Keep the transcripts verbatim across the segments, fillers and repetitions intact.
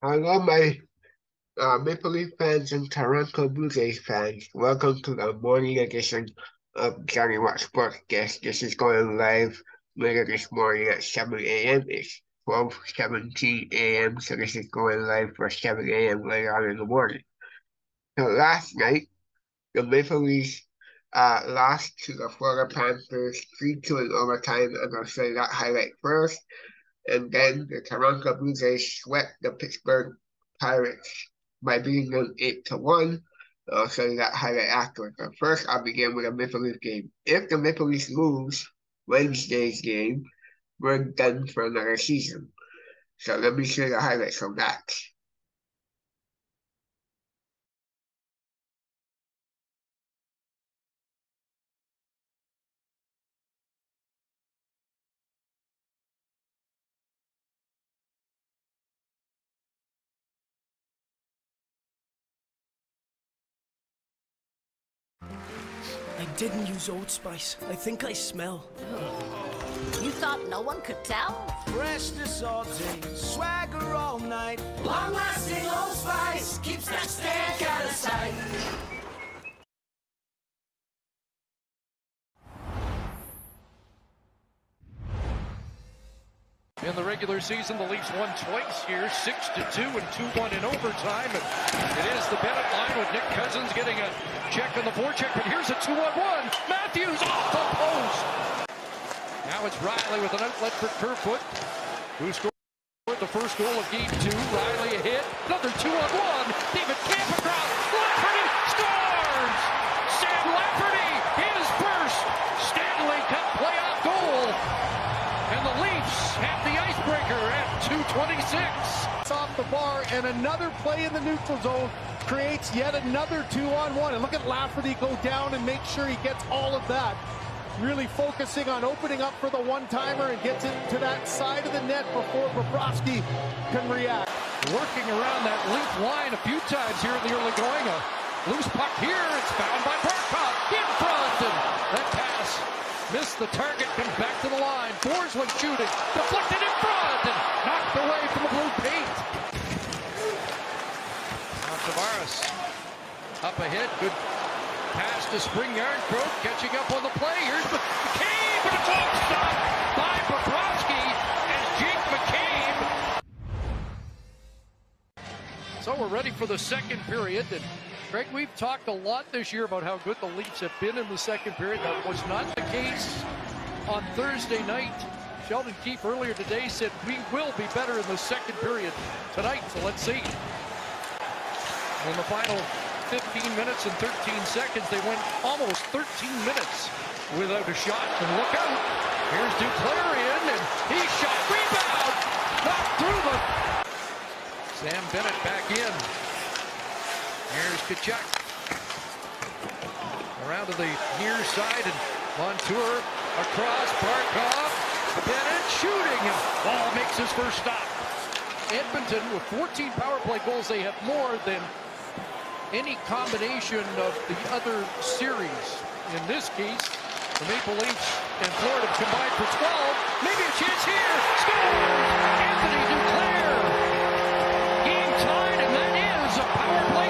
Hello, my uh, Maple Leaf fans and Toronto Blue Jays fans. Welcome to the morning edition of Jonnywatts Sportscast. This is going live later this morning at seven a m It's twelve seventeen a m, so this is going live for seven a m later on in the morning. So last night, the Maple Leafs uh, lost to the Florida Panthers three two in overtime, and I'll show you that highlight first. And then the Toronto Blue Jays swept the Pittsburgh Pirates by beating them eight to one. I'll show you that highlight afterwards. But first, I'll begin with a Maple Leaf game. If the Maple Leafs lose Wednesday's game, we're done for another season. So let me show you the highlights from that. I didn't use Old Spice. I think I smell. You thought no one could tell? Freshness all day, swagger all night. Long-lasting Old Spice keeps that stank out of sight. In the regular season, the Leafs won twice here, six to two and two one in overtime. And it is the Bennett line with Nick Cousins getting a check on the forecheck. But here's a two on one. Matthews off the post. Now it's Riley with an outlet for Kerfoot, who scored the first goal of game two. Riley a hit, another two on one. David Camp across. Lafferty scores. Sam Lafferty, his first Stanley Cup playoff goal. And the Leafs have the icebreaker at two twenty-six. It's off the bar, and another play in the neutral zone creates yet another two on one. And look at Lafferty go down and make sure he gets all of that. Really focusing on opening up for the one-timer and gets it to that side of the net before Bobrovsky can react. Working around that Leaf line a few times here in the early going. A loose puck here. It's found by Barkov in front. And that pass missed the target, comes back to the line. Forsland shooting, deflected in front, and knocked away from the blue paint. Now Tavares up ahead, good pass to Spring Yarncroke, catching up on the play. Here's McCabe, and it's all stopped by Bobrovsky as Jake McCabe. So we're ready for the second period. And Greg, we've talked a lot this year about how good the Leafs have been in the second period. That was not the case on Thursday night. Sheldon Keefe earlier today said we will be better in the second period tonight. So let's see. In the final fifteen minutes and thirteen seconds, they went almost thirteen minutes without a shot. And look out. Here's Duclair in, and he shot. Rebound. Knocked through the... Sam Bennett back in. Here's Tkachuk. Around to the near side, and Montour across. Barkov. Bennett shooting, and Ball makes his first stop. Edmonton, with fourteen power play goals, they have more than any combination of the other series. In this case, the Maple Leafs and Florida combined for twelve. Maybe a chance here. Scores! Anthony Duclair. Game tied, and that is a power play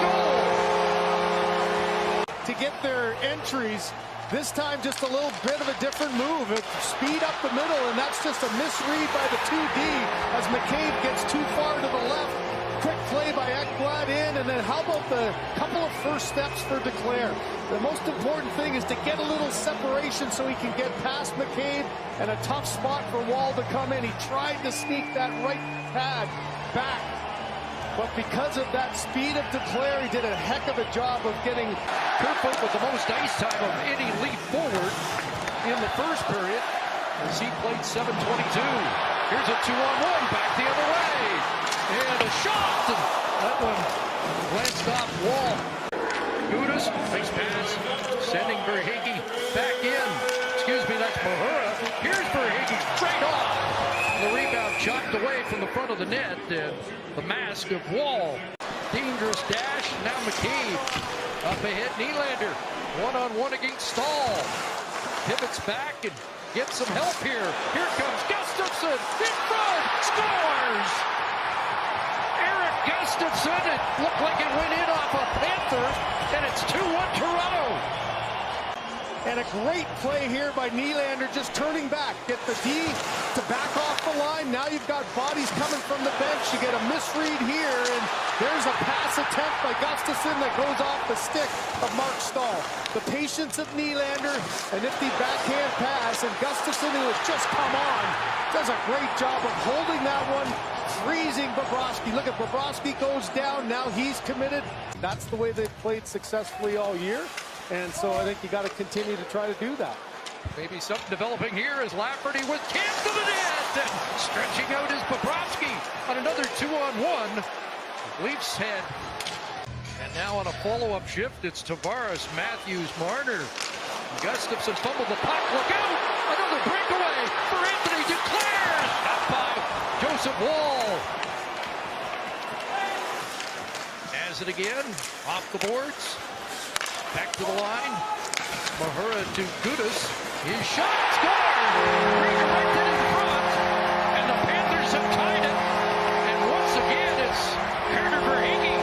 goal. To get their entries, this time just a little bit of a different move. It speed up the middle, and that's just a misread by the two D as McCabe gets too far to the left. Quick play by Ekblad in, and then how about the couple of first steps for Duclair? The most important thing is to get a little separation so he can get past McCabe, and a tough spot for Wall to come in. He tried to sneak that right pad back, but because of that speed of Duclair, he did a heck of a job of getting... Kerfoot with the most ice time of any Leaf forward in the first period as he played seven twenty-two. Here's a two on one, back the other way. And a shot! And that one glanced off Wall. Gudas, nice pass, sending Verhaeghe back in. Excuse me, that's Mahura. Here's Verhaeghe straight off. The rebound chopped away from the front of the net, and the mask of Wall. Dangerous dash, now McCabe. Up ahead, Nylander. One-on-one against Stahl. Pivots back and gets some help here. Here comes Gustafsson in front, scores! Eric Gustafson, it looked like it went in off a Panther, and it's two one Toronto. And a great play here by Nylander, just turning back. Get the D to back off the line. Now you've got bodies coming from the bench. You get a misread here, and there's a pass attempt by Gustafson that goes off the stick of Mark Stahl. The patience of Nylander, a nifty backhand pass, and Gustafson, who has just come on, does a great job of holding that one, freezing Bobrovsky. Look at Bobrovsky goes down, now he's committed. That's the way they've played successfully all year. And so I think you got to continue to try to do that. Maybe something developing here as Lafferty with Camp to the net. And stretching out is Bobrovsky on another two-on-one. Leafs head. And now on a follow-up shift, it's Tavares, Matthews, Marner. Gustafson fumbled the puck. Look out! Another breakaway for Anthony Duclair. Stopped by Joseph Woll. Has it again. Off the boards. Back to the line. Mahura to Gudas. His shot scored! Redirected in front. And the Panthers have tied it. And once again, it's Carter Verhaeghe.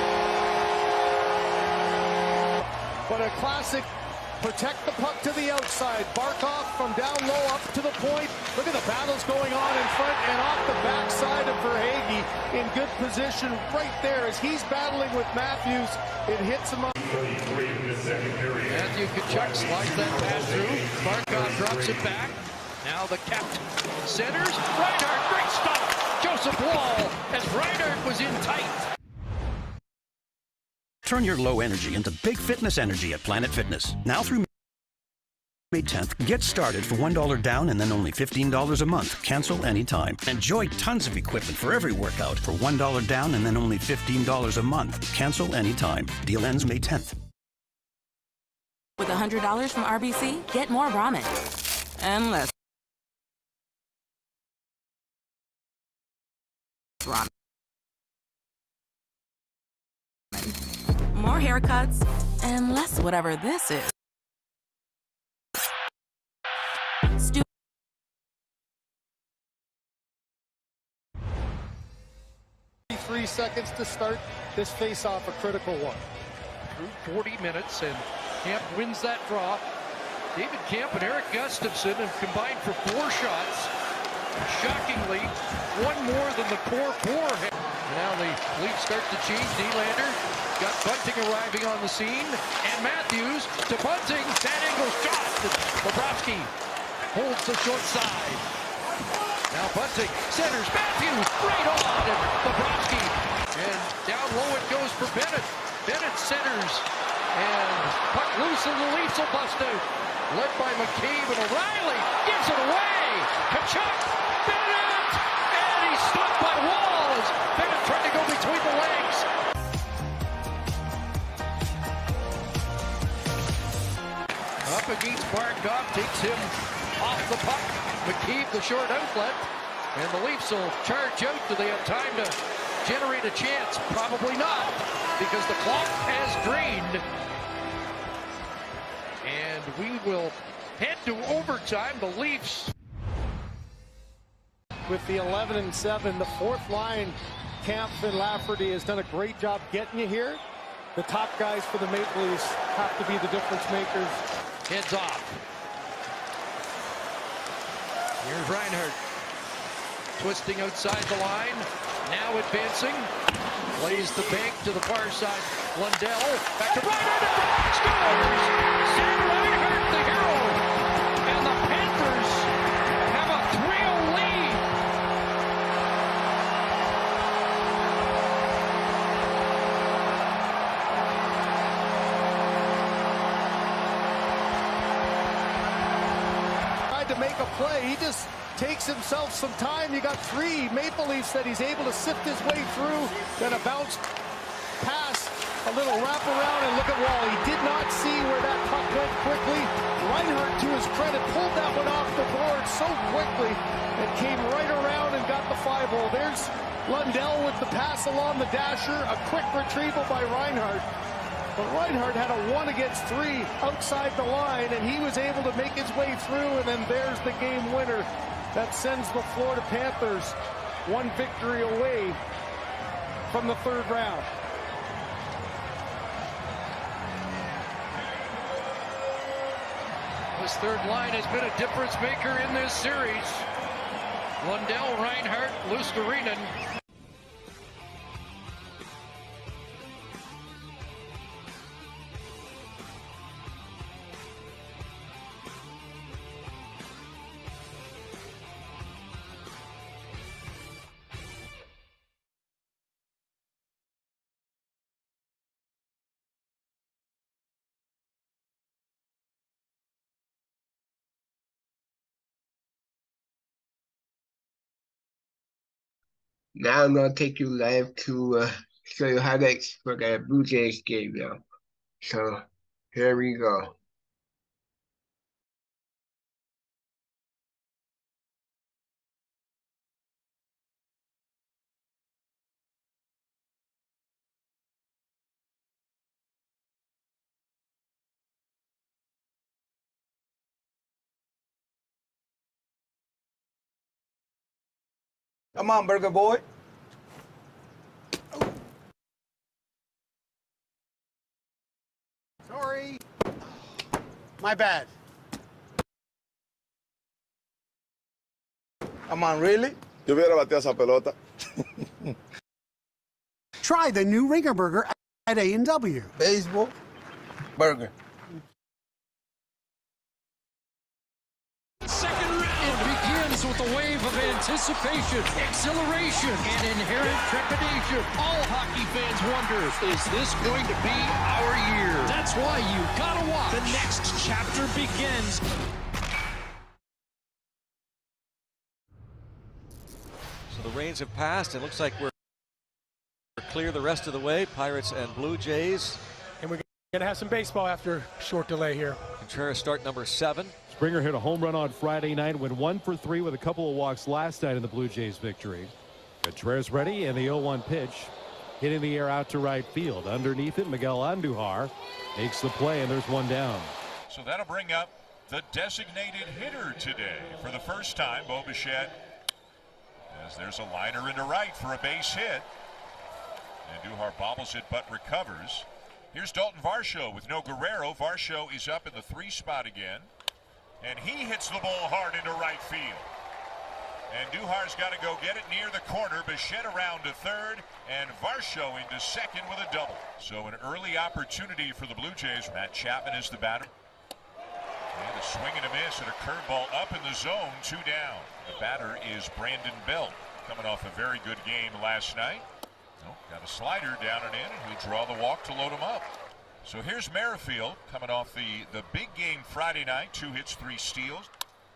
But a classic protect the puck to the outside. Barkov from down low up to the point. Look at the battles going on in front and off the backside of Verhaeghe in good position right there as he's battling with Matthews. It hits him up. Matthew Tkachuk slides that pass through. Barkov drops it back. Now the captain centers. Reinhart, great stop. Joseph Woll as Reinhart was in tight. Turn your low energy into big fitness energy at Planet Fitness. Now through May tenth, get started for one dollar down and then only fifteen dollars a month. Cancel anytime. Enjoy tons of equipment for every workout for one dollar down and then only fifteen dollars a month. Cancel anytime. Deal ends May tenth. With one hundred dollars from R B C, get more ramen and less ramen. More haircuts and less whatever this is. Stu Three seconds to start this face-off, a critical one. Through forty minutes, and Camp wins that draw. David Camp and Eric Gustafson have combined for four shots. Shockingly, one more than the core four. Now the Leafs start to change. Nylander got Bunting arriving on the scene, and Matthews to Bunting. That angle shot. Bobrovsky holds the short side. Now Bunting centers. Matthews right on, and Bobrovsky. And down low it goes for Bennett. Bennett centers, and puck loose, and the Leafs will bust out. Led by McCabe, and O'Reilly gives it away. Tkachuk, Bennett, and he's stopped by Woll as Bennett tried to go between the legs. Up against Barkov, takes him off the puck. McCabe the short outlet, and the Leafs will charge out. Do they have time to generate a chance? Probably not, because the clock has drained. And we will head to overtime. The Leafs With the eleven and seven, the fourth line, Camp and Lafferty has done a great job getting you here. The top guys for the Maple Leafs have to be the difference makers. heads off. Here's Reinhart. Twisting outside the line. Now advancing. Plays the bank to the far side. Lundell. Back to Reinhart. Scores! Sam Reinhart, the hero. And the Panthers have a three oh lead. Tried to make a play. He just takes himself some time. You got three Maple Leafs that he's able to sift his way through. Then a bounce pass, a little wraparound, and look at Wall. He did not see where that puck went quickly. Reinhart, to his credit, pulled that one off the board so quickly and came right around and got the five hole. There's Lundell with the pass along the dasher. A quick retrieval by Reinhart. But Reinhart had a one against three outside the line, and he was able to make his way through, and then there's the game winner. That sends the Florida Panthers one victory away from the third round. This third line has been a difference maker in this series. Lundell, Reinhart, Luostarinen. Now I'm gonna take you live to uh, show you highlights for the Blue Jays game now. So here we go. Come on, Burger Boy. Sorry. My bad. Come on, really? Yo hubiera bateado esa pelota. Try the new Ringer Burger at A and W. Baseball, burger. Second round. It begins with a wave of anticipation, exhilaration, and inherent trepidation. All hockey fans wonder, is this going to be our year? That's why you gotta watch. The next chapter begins. So the rains have passed. It looks like we're clear the rest of the way. Pirates and Blue Jays. And we're going to have some baseball after a short delay here. Contreras start number seven. Springer hit a home run on Friday night, went one for three with a couple of walks last night in the Blue Jays victory. Contreras ready, and the oh one pitch hitting the air out to right field. Underneath it, Miguel Andujar makes the play, and there's one down. So that'll bring up the designated hitter today. For the first time, Bo Bichette, as there's a liner into right for a base hit. Andujar bobbles it but recovers. Here's Dalton Varsho with no Guerrero. Varsho is up in the three spot again. And he hits the ball hard into right field. And Duhar's got to go get it near the corner. Bichette around to third, and Varsho into second with a double. So an early opportunity for the Blue Jays. Matt Chapman is the batter. And a swing and a miss and a curveball up in the zone, two down. The batter is Brandon Belt, coming off a very good game last night. Oh, got a slider down and in, and he'll draw the walk to load him up. So here's Merrifield coming off the, the big game Friday night. Two hits, three steals.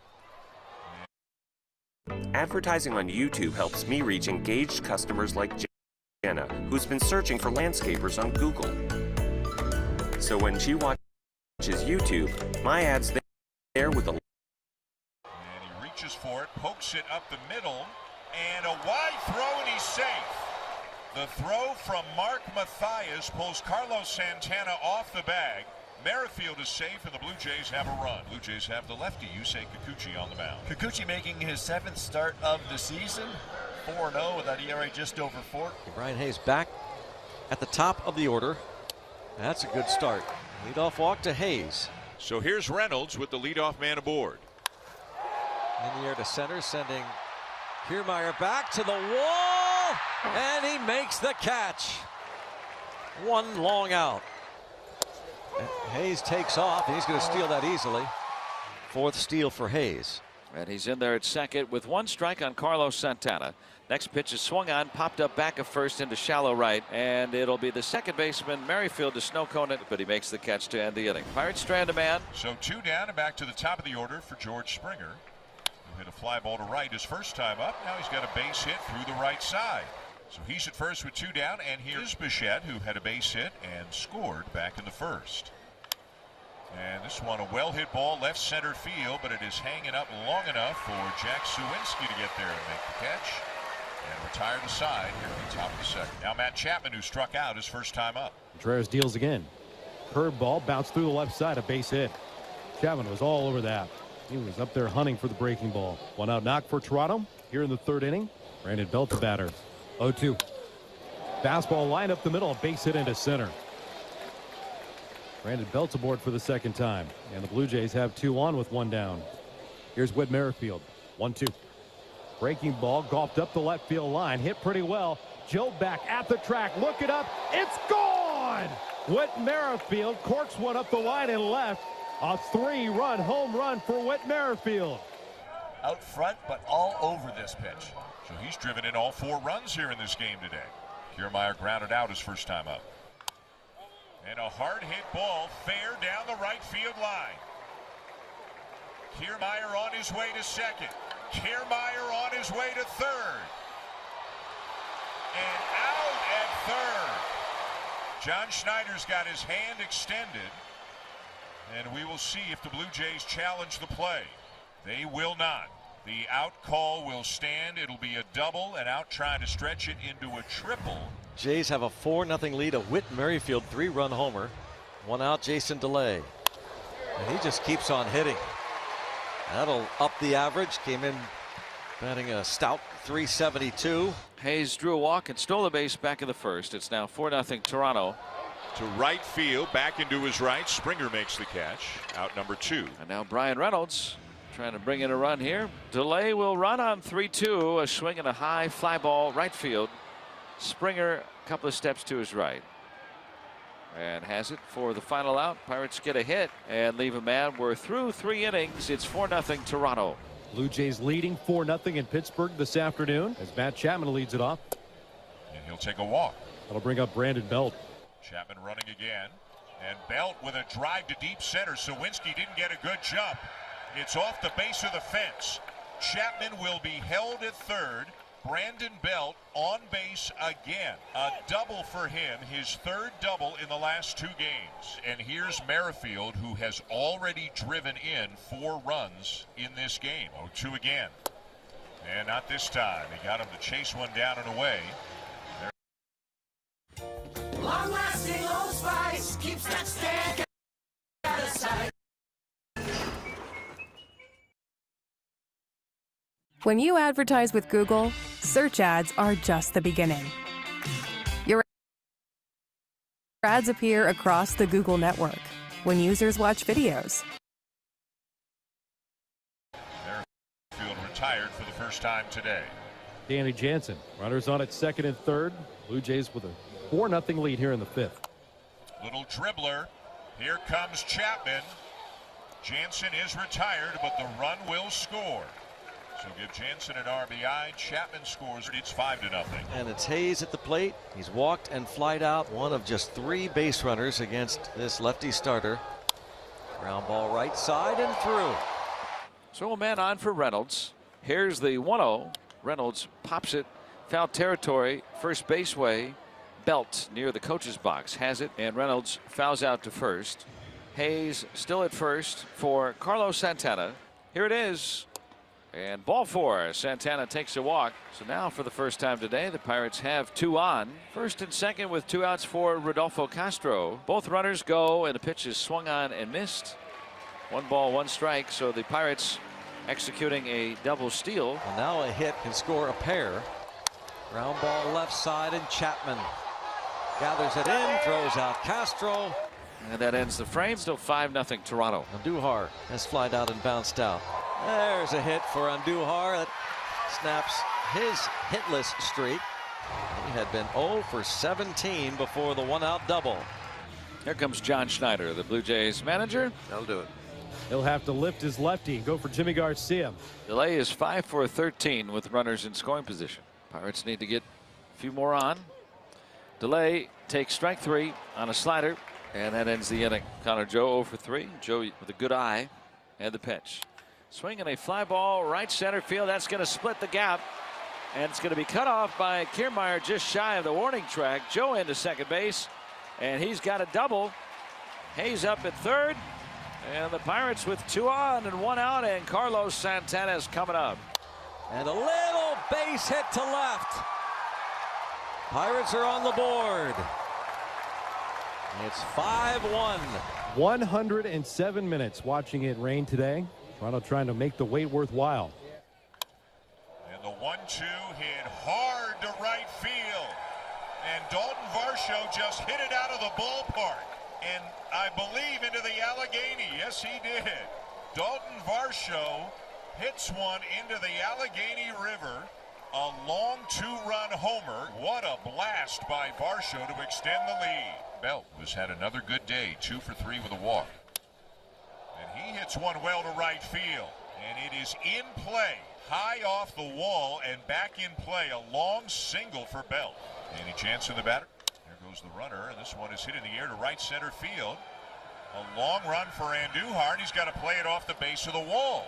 Advertising on YouTube helps me reach engaged customers like Jenna, who's been searching for landscapers on Google. So when she watches YouTube, my ad's there with a... And he reaches for it, pokes it up the middle, and a wide throw, and he's safe. The throw from Mark Mathias pulls Carlos Santana off the bag. Merrifield is safe, and the Blue Jays have a run. Blue Jays have the lefty, Yusei Kikuchi, on the mound. Kikuchi making his seventh start of the season. four and oh with that E R A just over four. Brian Hayes back at the top of the order. That's a good start. Leadoff walk to Hayes. So here's Reynolds with the leadoff man aboard. In the air to center, sending Kiermaier back to the wall, and he makes the catch. One long out. Hayes takes off, and he's going to steal that easily. Fourth steal for Hayes. And he's in there at second with one strike on Carlos Santana. Next pitch is swung on, popped up back of first into shallow right, and it'll be the second baseman Merrifield to snow cone it, but he makes the catch to end the inning. Pirates strand a man. So two down and back to the top of the order for George Springer, who hit a fly ball to right his first time up. Now he's got a base hit through the right side. So he's at first with two down, and here's Bichette, who had a base hit and scored back in the first. And this one, a well-hit ball left center field, but it is hanging up long enough for Jack Suwinski to get there and make the catch and retire the side here at the top of the second. Now Matt Chapman, who struck out his first time up. Contreras deals again. Curveball bounced through the left side, a base hit. Chapman was all over that. He was up there hunting for the breaking ball. One out knock for Toronto here in the third inning. Brandon Belt the batter. oh two. Fastball line up the middle, a base hit into center. Brandon Belt's aboard for the second time, and the Blue Jays have two on with one down. Here's Whit Merrifield. one two. Breaking ball golfed up the left field line, hit pretty well. Joe back at the track, look it up, it's gone! Whit Merrifield corks one up the line and left. A three-run home run for Whit Merrifield. Out front, but all over this pitch. So he's driven in all four runs here in this game today. Kiermaier grounded out his first time up. And a hard hit ball fair down the right field line. Kiermaier on his way to second. Kiermaier on his way to third. And out at third. John Schneider's got his hand extended. And we will see if the Blue Jays challenge the play. They will not. The out call will stand. It'll be a double, and out trying to stretch it into a triple. Jays have a four nothing lead. A Whit Merrifield three-run homer. One out, Jason DeLay. And he just keeps on hitting. That'll up the average. Came in batting a stout three seventy-two. Hayes drew a walk and stole the base back in the first. It's now four nothing Toronto. To right field, back into his right. Springer makes the catch. Out number two. And now Brian Reynolds trying to bring in a run here. DeLay will run on three two. A swing and a high fly ball right field. Springer a couple of steps to his right. And has it for the final out. Pirates get a hit and leave a man. We're through three innings. It's four nothing Toronto. Blue Jays leading four nothing in Pittsburgh this afternoon as Matt Chapman leads it off. And he'll take a walk. That'll bring up Brandon Belt. Chapman running again. And Belt with a drive to deep center. Sawinski didn't get a good jump. It's off the base of the fence. Chapman will be held at third. Brandon Belt on base again. A double for him, his third double in the last two games. And here's Merrifield, who has already driven in four runs in this game. oh two again. And not this time. He got him to chase one down and away. Long-lasting Old Spice keeps that stank out of sight. When you advertise with Google, search ads are just the beginning. Your ads appear across the Google network when users watch videos. Merrifield retired for the first time today. Danny Jansen, runners on at second and third. Blue Jays with a four nothing lead here in the fifth. Little dribbler. Here comes Chapman. Jansen is retired, but the run will score. So give Jansen an R B I. Chapman scores. It's five to nothing. And it's Hayes at the plate. He's walked and flied out. One of just three base runners against this lefty starter. Ground ball right side and through. So a man on for Reynolds. Here's the one oh. Reynolds pops it. Foul territory. First base way. Belt near the coach's box has it, and Reynolds fouls out to first. Hayes still at first for Carlos Santana. Here it is. And ball four. Santana takes a walk. So now for the first time today, the Pirates have two on. First and second with two outs for Rodolfo Castro. Both runners go, and the pitch is swung on and missed. One ball, one strike. So the Pirates executing a double steal. Well, now a hit can score a pair. Ground ball left side, and Chapman gathers it in, throws out Castro. And that ends the frame. Still five nothing Toronto. Andujar has flied out and bounced out. There's a hit for Andujar that snaps his hitless streak. He had been oh for seventeen before the one out double. Here comes John Schneider, the Blue Jays manager. That'll do it. He'll have to lift his lefty and go for Jimmy Garcia. DeLay is five for thirteen with runners in scoring position. Pirates need to get a few more on. DeLay takes strike three on a slider, and that ends the inning. Connor Joe oh for three. Joe with a good eye, and the pitch. Swinging a fly ball right center field. That's going to split the gap, and it's going to be cut off by Kiermaier just shy of the warning track. Joe into second base, and he's got a double. Hayes up at third, and the Pirates with two on and one out, and Carlos Santana is coming up. And a little base hit to left. Pirates are on the board. It's five one. one hundred seven minutes watching it rain today. Toronto trying to make the wait worthwhile. And the one two hit hard to right field. And Dalton Varsho just hit it out of the ballpark. And I believe into the Allegheny. Yes, he did. Dalton Varsho hits one into the Allegheny River. A long two-run homer. What a blast by Varsho to extend the lead. Belt has had another good day, two for three with a walk. And he hits one well to right field. And it is in play, high off the wall and back in play. A long single for Belt. Any chance in the batter? There goes the runner, and this one is hit in the air to right center field. A long run for Andujar, and he's got to play it off the base of the wall.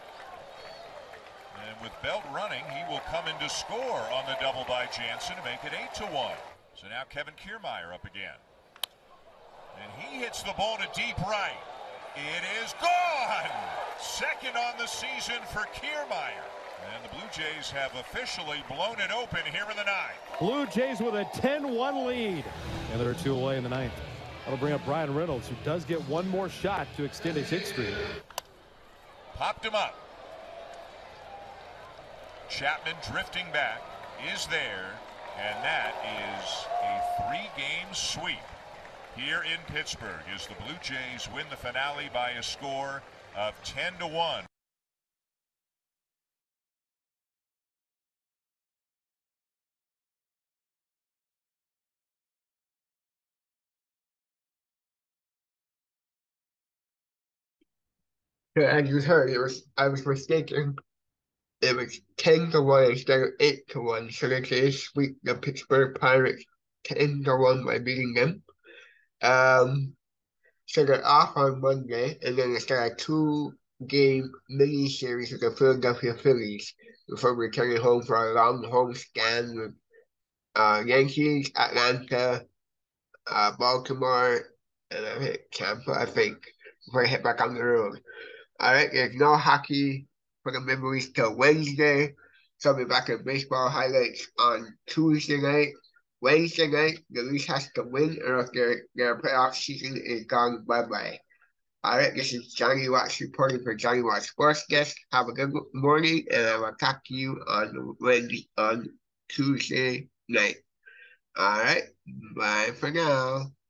And with Belt running, he will come in to score on the double by Jansen to make it eight to one. So now Kevin Kiermaier up again. And he hits the ball to deep right. It is gone! Second on the season for Kiermaier. And the Blue Jays have officially blown it open here in the ninth. Blue Jays with a ten one lead. And they're two away in the ninth. That'll bring up Brian Reynolds, who does get one more shot to extend his hit streak. Popped him up. Chapman drifting back is there, and that is a three-game sweep here in Pittsburgh as the Blue Jays win the finale by a score of ten to one. So as you heard, it was I was mistaken. It was ten to one instead of eight to one. So the Jays sweep the Pittsburgh Pirates ten to one by beating them. Um, so they're off on Monday, and then it's got a two-game mini series with the Philadelphia Phillies before returning home for a long home scan with uh, Yankees, Atlanta, uh, Baltimore, and I hit Tampa, I think, before I hit back on the road. All right, there's no hockey for the Maple Leafs till Wednesday. So I'll be back at baseball highlights on Tuesday night. Wednesday night, the Leafs has to win, or if their, their playoff season is gone bye-bye. All right, this is Jonnywatts reporting for Jonnywatts Sports Desk. Have a good morning, and I will talk to you on Wednesday, on Tuesday night. All right, bye for now.